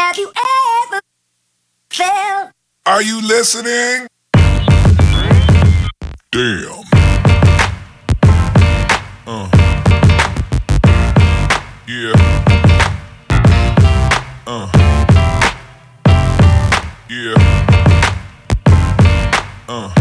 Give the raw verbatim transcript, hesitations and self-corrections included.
Have you ever felt? Are you listening? Damn. Uh. Yeah. Uh. Yeah. Uh.